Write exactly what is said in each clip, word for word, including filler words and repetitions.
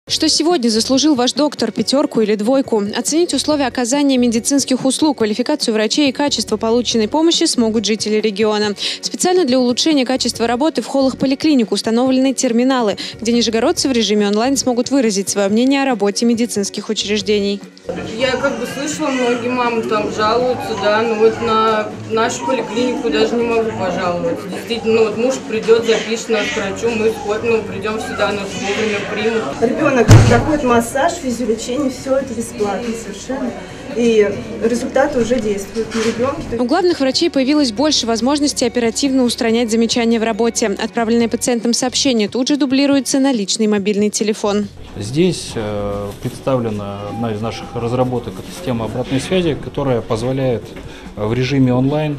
Что сегодня заслужил ваш доктор? Пятерку или двойку? Оценить условия оказания медицинских услуг, квалификацию врачей и качество полученной помощи смогут жители региона. Специально для улучшения качества работы в холлах поликлиник установлены терминалы, где нижегородцы в режиме онлайн смогут выразить свое мнение о работе медицинских учреждений. Я как бы слышала, многие мамы там жалуются, да, но вот на нашу поликлинику даже не могу пожаловаться. Действительно, ну вот муж придет, запишет нас к врачу, мы сходим, ну, придем сюда, нас вовремя примут. Ребенок проходит массаж, физиолечение, все это бесплатно совершенно. И результаты уже действуют на ребенке. У главных врачей появилось больше возможностей оперативно устранять замечания в работе. Отправленное пациентам сообщение тут же дублируется на личный мобильный телефон. Здесь представлена одна из наших разработок, это система обратной связи, которая позволяет в режиме онлайн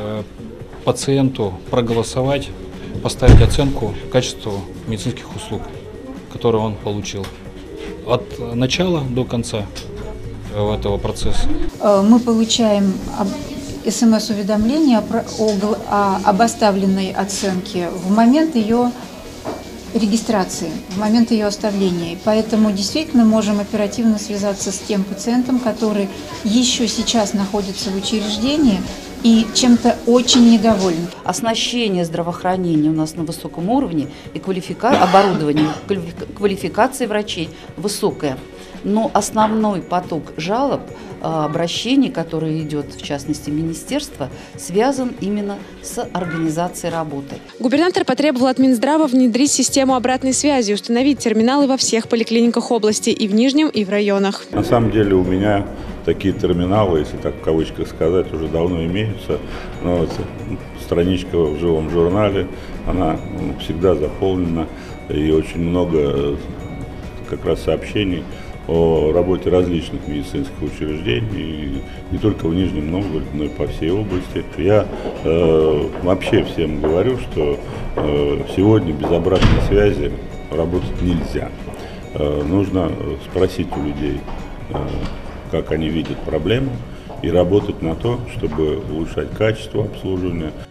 пациенту проголосовать, поставить оценку качеству медицинских услуг, которые он получил. От начала до конца этого процесса. Мы получаем смс-уведомление об оставленной оценке в момент ее регистрации, в момент ее оставления. Поэтому действительно можем оперативно связаться с тем пациентом, который еще сейчас находится в учреждении и чем-то очень недоволен. Оснащение здравоохранения у нас на высоком уровне и квалифика... оборудование, квалификация врачей высокая. Но основной поток жалоб, обращений, который идет, в частности, министерства, связан именно с организацией работы. Губернатор потребовал от Минздрава внедрить систему обратной связи, установить терминалы во всех поликлиниках области, и в Нижнем, и в районах. На самом деле у меня такие терминалы, если так в кавычках сказать, уже давно имеются. Но вот страничка в живом журнале, она всегда заполнена, и очень много как раз сообщений о работе различных медицинских учреждений, не только в Нижнем Новгороде, но и по всей области. Я э, вообще всем говорю, что э, сегодня без обратной связи работать нельзя. Э, нужно спросить у людей, э, как они видят проблему, и работать на то, чтобы улучшать качество обслуживания.